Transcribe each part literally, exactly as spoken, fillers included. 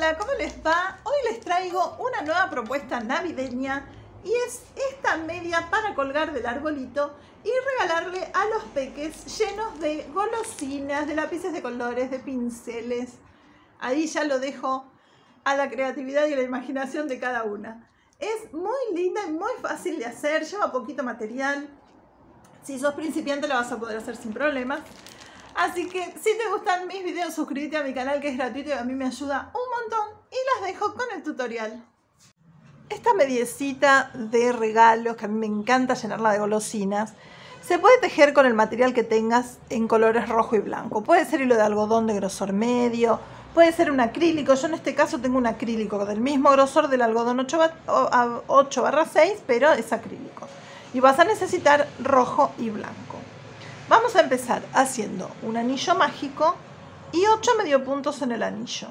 Hola, ¿cómo les va? Hoy les traigo una nueva propuesta navideña y es esta media para colgar del arbolito y regalarle a los peques llenos de golosinas, de lápices de colores, de pinceles. Ahí ya lo dejo a la creatividad y la imaginación de cada una. Es muy linda y muy fácil de hacer, lleva poquito material. Si sos principiante lo vas a poder hacer sin problemas. Así que si te gustan mis videos, suscríbete a mi canal que es gratuito y a mí me ayuda un montón. Y las dejo con el tutorial. Esta mediecita de regalos, que a mí me encanta llenarla de golosinas, se puede tejer con el material que tengas en colores rojo y blanco. Puede ser hilo de algodón de grosor medio, puede ser un acrílico. Yo en este caso tengo un acrílico del mismo grosor del algodón ocho barra seis, pero es acrílico. Y vas a necesitar rojo y blanco. Vamos a empezar haciendo un anillo mágico y ocho medio puntos en el anillo.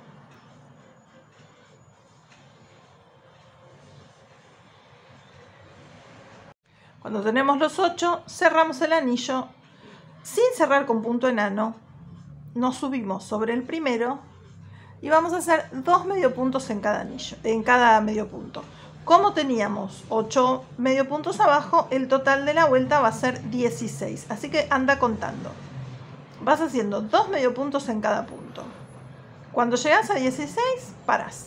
Cuando tenemos los ocho, cerramos el anillo sin cerrar con punto enano. Nos subimos sobre el primero y vamos a hacer dos medio puntos en cada anillo, en cada medio punto. Como teníamos ocho medio puntos abajo, el total de la vuelta va a ser dieciséis. Así que anda contando. Vas haciendo dos medio puntos en cada punto. Cuando llegas a dieciséis, parás.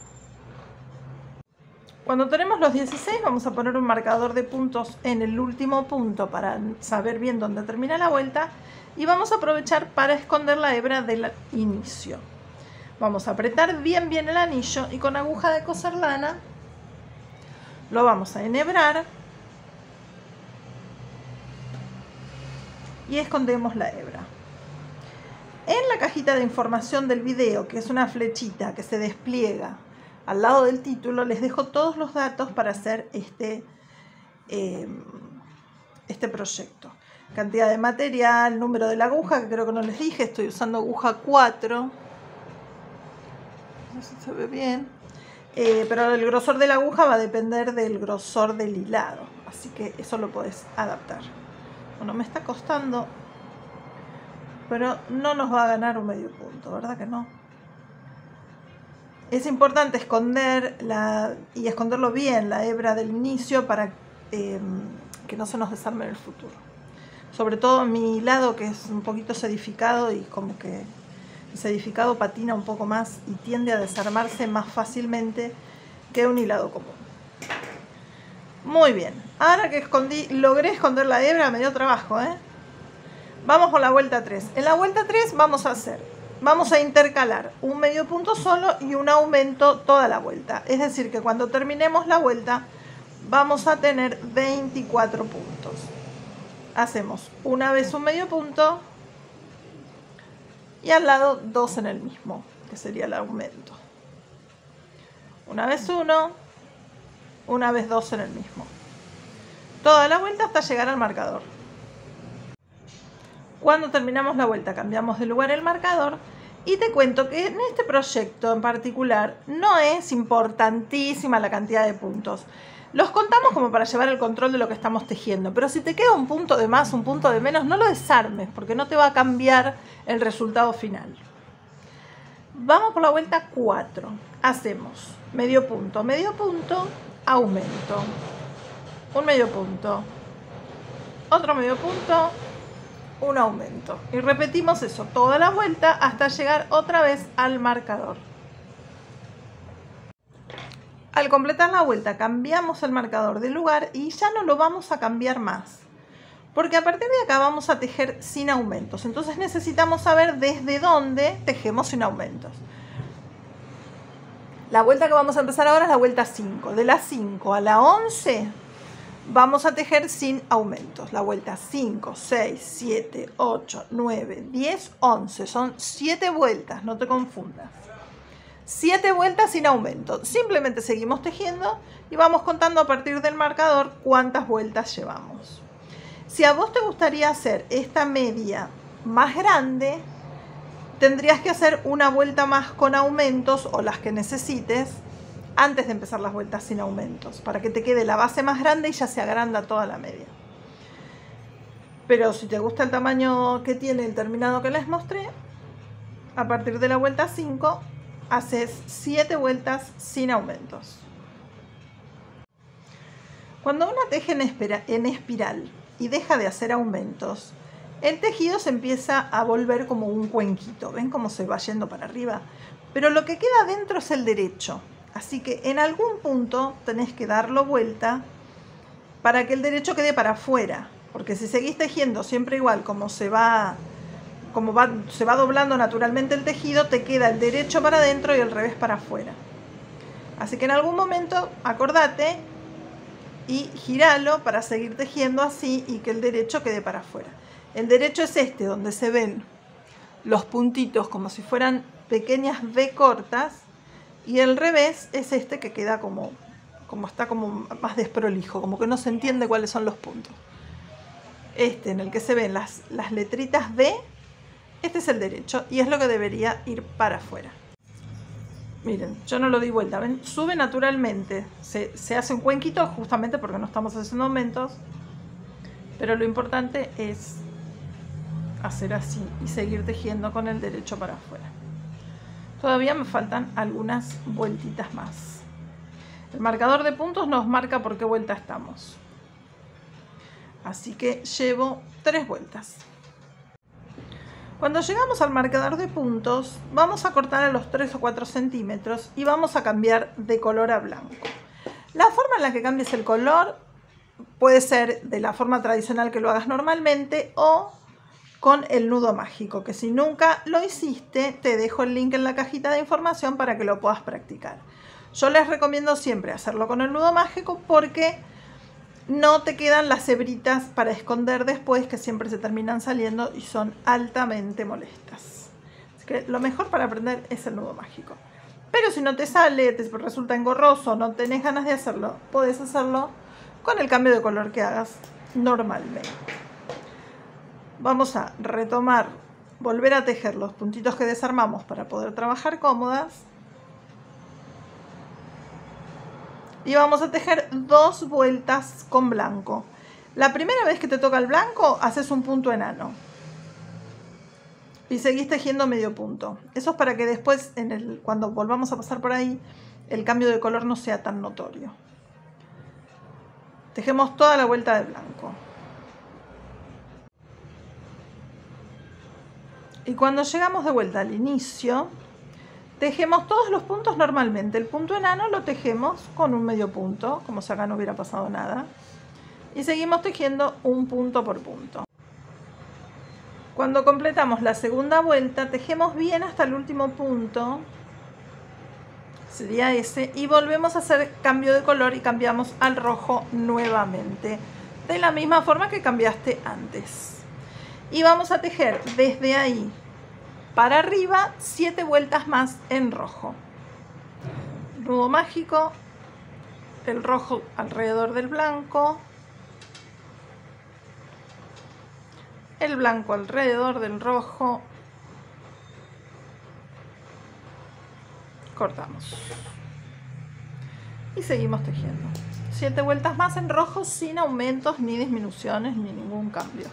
Cuando tenemos los dieciséis, vamos a poner un marcador de puntos en el último punto para saber bien dónde termina la vuelta. Y vamos a aprovechar para esconder la hebra del inicio. Vamos a apretar bien bien el anillo y con aguja de coser lana lo vamos a enhebrar y escondemos la hebra. En la cajita de información del video, que es una flechita que se despliega al lado del título, les dejo todos los datos para hacer este, eh, este proyecto. Cantidad de material, número de la aguja, que creo que no les dije, estoy usando aguja cuatro. No sé si se ve bien. Eh, pero el grosor de la aguja va a depender del grosor del hilado, así que eso lo podés adaptar. Bueno, me está costando, pero no nos va a ganar un medio punto, ¿verdad que no? Es importante esconder la, y esconderlo bien, la hebra del inicio para eh, que no se nos desarme en el futuro. Sobre todo mi hilado, que es un poquito sedificado y como que el sedificado patina un poco más y tiende a desarmarse más fácilmente que un hilado común. Muy bien, ahora que escondí, logré esconder la hebra, me dio trabajo, ¿eh? Vamos con la vuelta tres. En la vuelta tres vamos a hacer, vamos a intercalar un medio punto solo y un aumento toda la vuelta. Es decir, que cuando terminemos la vuelta vamos a tener veinticuatro puntos. Hacemos una vez un medio punto y al lado dos en el mismo, que sería el aumento. Una vez uno, una vez dos en el mismo. Toda la vuelta hasta llegar al marcador. Cuando terminamos la vuelta cambiamos de lugar el marcador y te cuento que en este proyecto en particular no es importantísima la cantidad de puntos. Los contamos como para llevar el control de lo que estamos tejiendo, pero si te queda un punto de más, un punto de menos, no lo desarmes porque no te va a cambiar el resultado final. Vamos por la vuelta cuatro. Hacemos medio punto, medio punto, aumento. Un medio punto, otro medio punto, un aumento. Y repetimos eso toda la vuelta hasta llegar otra vez al marcador. Al completar la vuelta cambiamos el marcador de lugar y ya no lo vamos a cambiar más. Porque a partir de acá vamos a tejer sin aumentos. Entonces necesitamos saber desde dónde tejemos sin aumentos. La vuelta que vamos a empezar ahora es la vuelta cinco. De la cinco a la once vamos a tejer sin aumentos. La vuelta cinco, seis, siete, ocho, nueve, diez, once. Son siete vueltas, no te confundas. siete vueltas sin aumento. Simplemente seguimos tejiendo y vamos contando a partir del marcador cuántas vueltas llevamos. Si a vos te gustaría hacer esta media más grande, tendrías que hacer una vuelta más con aumentos o las que necesites antes de empezar las vueltas sin aumentos, para que te quede la base más grande y ya se agranda toda la media. Pero si te gusta el tamaño que tiene el terminado que les mostré, a partir de la vuelta cinco haces siete vueltas sin aumentos. Cuando uno teje en, en espiral y deja de hacer aumentos, el tejido se empieza a volver como un cuenquito. ¿Ven cómo se va yendo para arriba? Pero lo que queda dentro es el derecho. Así que en algún punto tenés que darlo vuelta para que el derecho quede para afuera. Porque si seguís tejiendo siempre igual, como se va, como va, se va doblando naturalmente el tejido, te queda el derecho para adentro y el revés para afuera. Así que en algún momento acordate y giralo para seguir tejiendo así y que el derecho quede para afuera. El derecho es este, donde se ven los puntitos como si fueran pequeñas V cortas, y el revés es este que queda como, como está como más desprolijo, como que no se entiende cuáles son los puntos. Este en el que se ven las, las letritas V, este es el derecho y es lo que debería ir para afuera. Miren, yo no lo di vuelta, ¿ven? Sube naturalmente, se, se hace un cuenquito justamente porque no estamos haciendo aumentos, pero lo importante es hacer así y seguir tejiendo con el derecho para afuera. Todavía me faltan algunas vueltitas más. El marcador de puntos nos marca por qué vuelta estamos. Así que llevo tres vueltas. Cuando llegamos al marcador de puntos, vamos a cortar a los tres o cuatro centímetros y vamos a cambiar de color a blanco. La forma en la que cambies el color puede ser de la forma tradicional que lo hagas normalmente o con el nudo mágico, que si nunca lo hiciste, te dejo el link en la cajita de información para que lo puedas practicar. Yo les recomiendo siempre hacerlo con el nudo mágico porque no te quedan las hebritas para esconder después, que siempre se terminan saliendo y son altamente molestas. Así que lo mejor para aprender es el nudo mágico. Pero si no te sale, te resulta engorroso, no tenés ganas de hacerlo, podés hacerlo con el cambio de color que hagas normalmente. Vamos a retomar, volver a tejer los puntitos que desarmamos para poder trabajar cómodas. Y vamos a tejer dos vueltas con blanco. La primera vez que te toca el blanco, haces un punto enano. Y seguís tejiendo medio punto. Eso es para que después, en el, cuando volvamos a pasar por ahí, el cambio de color no sea tan notorio. Tejemos toda la vuelta de blanco. Y cuando llegamos de vuelta al inicio, tejemos todos los puntos normalmente. El punto enano lo tejemos con un medio punto, como si acá no hubiera pasado nada. Y seguimos tejiendo un punto por punto. Cuando completamos la segunda vuelta, tejemos bien hasta el último punto. Sería ese. Y volvemos a hacer cambio de color y cambiamos al rojo nuevamente. De la misma forma que cambiaste antes. Y vamos a tejer desde ahí para arriba siete vueltas más en rojo. Nudo mágico, el rojo alrededor del blanco, el blanco alrededor del rojo, cortamos y seguimos tejiendo. Siete vueltas más en rojo sin aumentos ni disminuciones ni ningún cambio.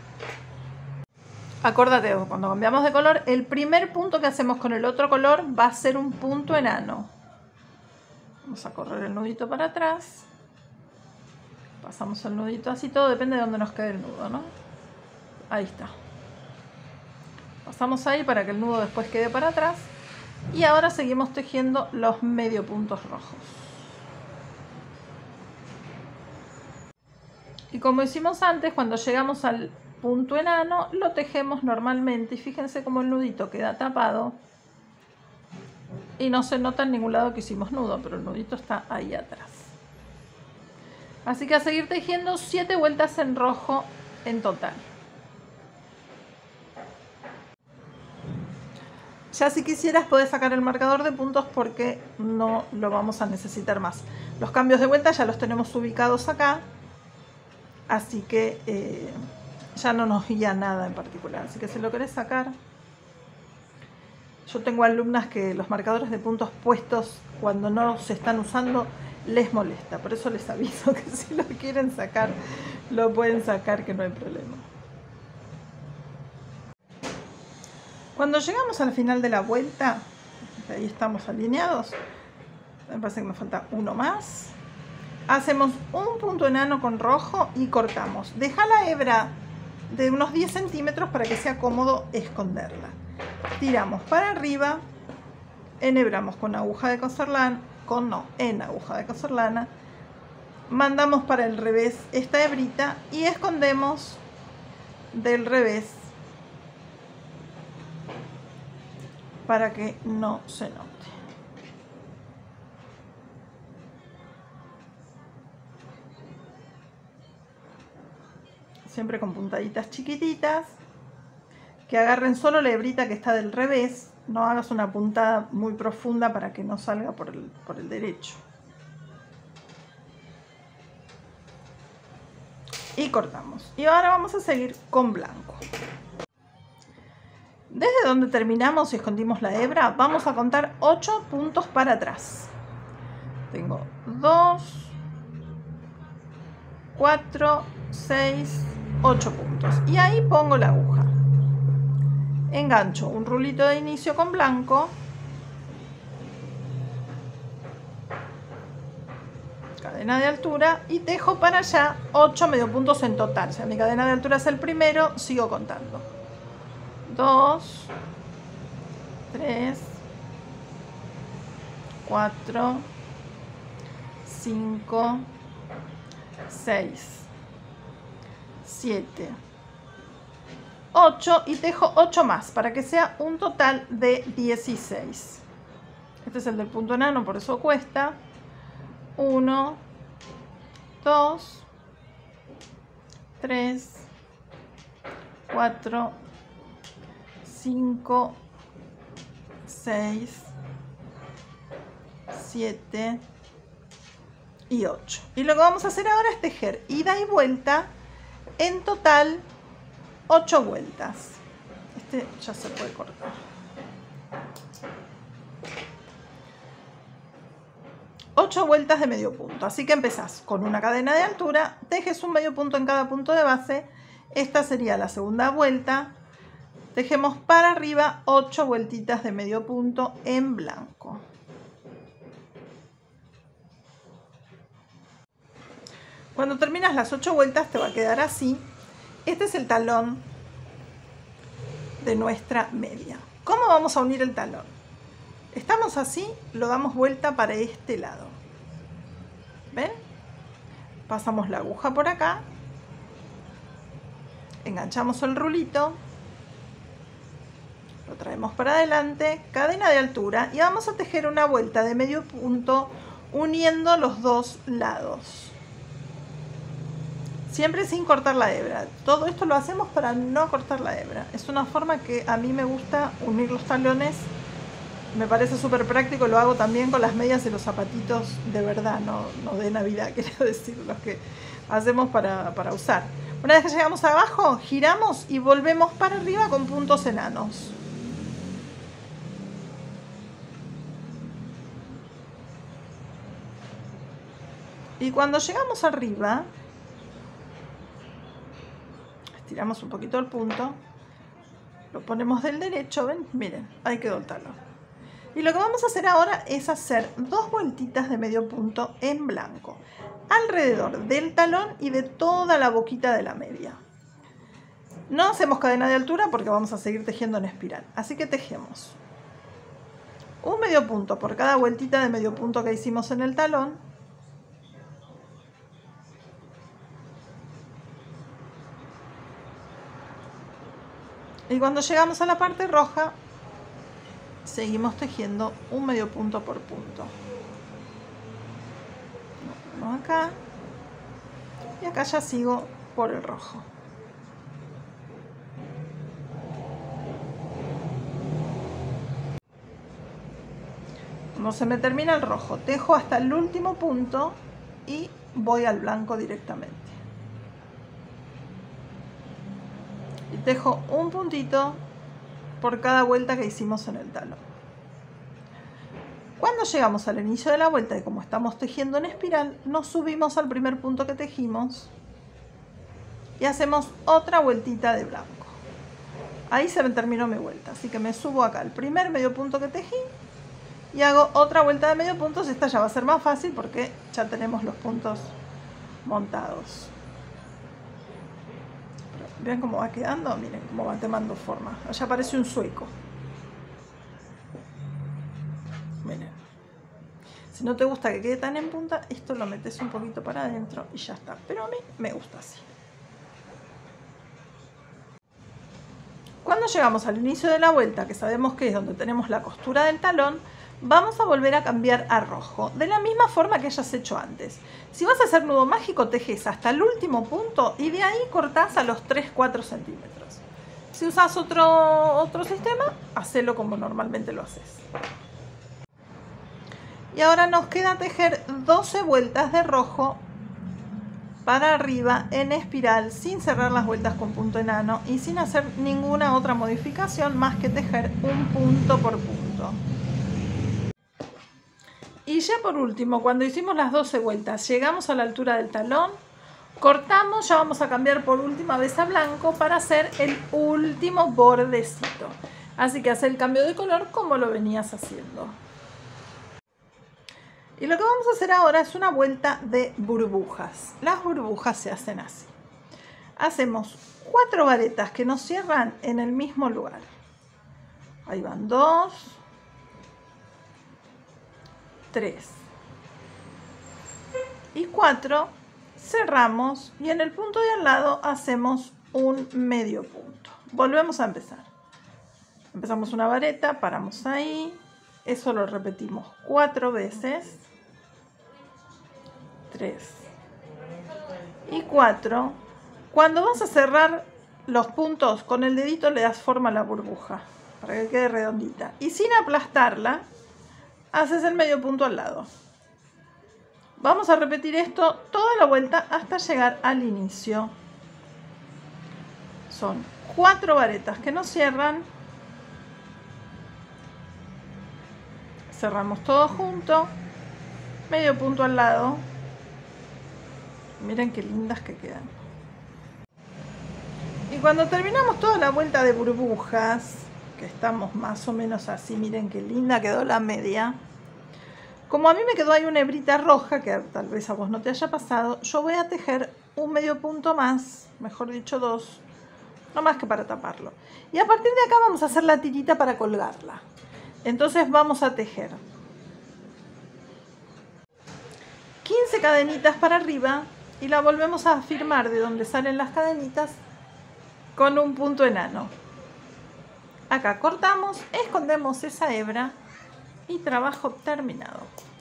Acordate, cuando cambiamos de color, el primer punto que hacemos con el otro color va a ser un punto enano. Vamos a correr el nudito para atrás. Pasamos el nudito así, todo depende de dónde nos quede el nudo, ¿no? Ahí está. Pasamos ahí para que el nudo después quede para atrás. Y ahora seguimos tejiendo los medio puntos rojos. Y como hicimos antes, cuando llegamos al punto enano, lo tejemos normalmente y fíjense cómo el nudito queda tapado y no se nota en ningún lado que hicimos nudo, pero el nudito está ahí atrás. Así que a seguir tejiendo siete vueltas en rojo en total. Ya si quisieras podés sacar el marcador de puntos porque no lo vamos a necesitar más. Los cambios de vuelta ya los tenemos ubicados acá, así que eh, ya no nos guía nada en particular. Así que si lo querés sacar, yo tengo alumnas que los marcadores de puntos puestos cuando no se están usando les molesta, por eso les aviso que si lo quieren sacar lo pueden sacar, que no hay problema. Cuando llegamos al final de la vuelta, Ahí estamos alineados. Me parece que me falta uno más. Hacemos un punto enano con rojo y cortamos. Deja la hebra de unos diez centímetros para que sea cómodo esconderla. Tiramos para arriba, enhebramos con aguja de coser lana, con no, en aguja de coser lana, mandamos para el revés esta hebrita y escondemos del revés para que no se note. Siempre con puntaditas chiquititas, que agarren solo la hebrita que está del revés, no hagas una puntada muy profunda para que no salga por el, por el derecho. Y cortamos. Y ahora vamos a seguir con blanco. Desde donde terminamos y escondimos la hebra, vamos a contar ocho puntos para atrás. Tengo dos, cuatro, seis, ocho puntos. Y ahí pongo la aguja. Engancho un rulito de inicio con blanco. Cadena de altura y tejo para allá ocho medio puntos en total. O sea, mi cadena de altura es el primero, sigo contando. dos, tres, cuatro, cinco, seis, siete, ocho y tejo ocho más para que sea un total de dieciséis. Este es el del punto enano, por eso cuesta. uno, dos, tres, cuatro, cinco, seis, siete y ocho. Y lo que vamos a hacer ahora es tejer ida y vuelta, en total ocho vueltas. Este ya se puede cortar. ocho vueltas de medio punto. Así que empezás con una cadena de altura, tejes un medio punto en cada punto de base. Esta sería la segunda vuelta. Tejemos para arriba ocho vueltitas de medio punto en blanco. Cuando terminas las ocho vueltas te va a quedar así. Este es el talón de nuestra media. ¿Cómo vamos a unir el talón? Estamos así, lo damos vuelta para este lado. ¿Ven? Pasamos la aguja por acá. Enganchamos el rulito. Lo traemos para adelante. Cadena de altura. Y vamos a tejer una vuelta de medio punto uniendo los dos lados. Siempre sin cortar la hebra. Todo esto lo hacemos para no cortar la hebra. Es una forma que a mí me gusta unir los talones. Me parece súper práctico. Lo hago también con las medias y los zapatitos de verdad, no, no de Navidad, quiero decir, los que hacemos para, para usar. Una vez que llegamos abajo, giramos y volvemos para arriba con puntos enanos. Y cuando llegamos arriba, estiramos un poquito el punto, lo ponemos del derecho, ¿ven? Miren, ahí quedó el talón. Y lo que vamos a hacer ahora es hacer dos vueltitas de medio punto en blanco, alrededor del talón y de toda la boquita de la media. No hacemos cadena de altura porque vamos a seguir tejiendo en espiral, así que tejemos un medio punto por cada vueltita de medio punto que hicimos en el talón. Y cuando llegamos a la parte roja, seguimos tejiendo un medio punto por punto. Lo ponemos acá. Y acá ya sigo por el rojo. Cuando se me termina el rojo, tejo hasta el último punto y voy al blanco directamente. Y tejo un puntito por cada vuelta que hicimos en el talón. Cuando llegamos al inicio de la vuelta y como estamos tejiendo en espiral, nos subimos al primer punto que tejimos y hacemos otra vueltita de blanco. Ahí se me terminó mi vuelta, así que me subo acá al primer medio punto que tejí y hago otra vuelta de medio punto. Esta ya va a ser más fácil porque ya tenemos los puntos montados. Vean cómo va quedando, miren cómo va tomando forma. Ya parece un sueco. Miren. Si no te gusta que quede tan en punta, esto lo metes un poquito para adentro y ya está. Pero a mí me gusta así. Cuando llegamos al inicio de la vuelta, que sabemos que es donde tenemos la costura del talón, vamos a volver a cambiar a rojo, de la misma forma que hayas hecho antes. Si vas a hacer nudo mágico, tejes hasta el último punto y de ahí cortás a los tres cuatro centímetros. Si usas otro, otro sistema, hacelo como normalmente lo haces. Y ahora nos queda tejer doce vueltas de rojo para arriba en espiral, sin cerrar las vueltas con punto enano y sin hacer ninguna otra modificación más que tejer un punto por punto. Y ya por último, cuando hicimos las doce vueltas, llegamos a la altura del talón, cortamos, ya vamos a cambiar por última vez a blanco para hacer el último bordecito. Así que hace el cambio de color como lo venías haciendo. Y lo que vamos a hacer ahora es una vuelta de burbujas. Las burbujas se hacen así. Hacemos cuatro varetas que nos cierran en el mismo lugar. Ahí van dos, tres y cuatro. Cerramos y en el punto de al lado hacemos un medio punto. Volvemos a empezar. Empezamos una vareta, paramos ahí. Eso lo repetimos cuatro veces. tres y cuatro. Cuando vas a cerrar los puntos con el dedito le das forma a la burbuja para que quede redondita. Y sin aplastarla, haces el medio punto al lado. Vamos a repetir esto toda la vuelta hasta llegar al inicio. Son cuatro varetas que nos cierran. Cerramos todo junto, medio punto al lado. Miren qué lindas que quedan. Y cuando terminamos toda la vuelta de burbujas, que estamos más o menos así, miren qué linda quedó la media. Como a mí me quedó ahí una hebrita roja, que tal vez a vos no te haya pasado, yo voy a tejer un medio punto más, mejor dicho dos, no más que para taparlo. Y a partir de acá vamos a hacer la tirita para colgarla. Entonces vamos a tejer quince cadenitas para arriba y la volvemos a firmar de donde salen las cadenitas con un punto enano. Acá cortamos, escondemos esa hebra y trabajo terminado.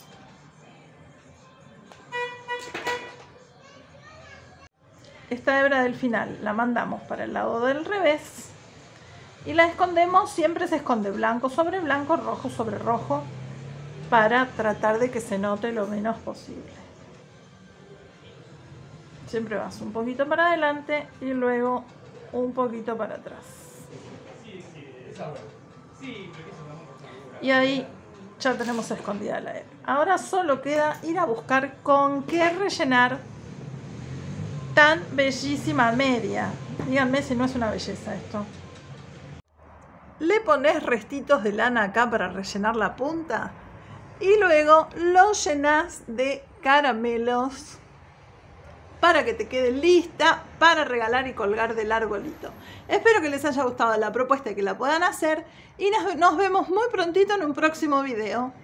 Esta hebra del final la mandamos para el lado del revés y la escondemos, siempre se esconde blanco sobre blanco, rojo sobre rojo, para tratar de que se note lo menos posible. Siempre vas un poquito para adelante y luego un poquito para atrás. Y ahí ya tenemos escondida la hebra. Ahora solo queda ir a buscar con qué rellenar tan bellísima media. Díganme si no es una belleza esto. Le pones restitos de lana acá para rellenar la punta y luego lo llenas de caramelos para que te quede lista para regalar y colgar del arbolito. Espero que les haya gustado la propuesta y que la puedan hacer y nos vemos muy prontito en un próximo video.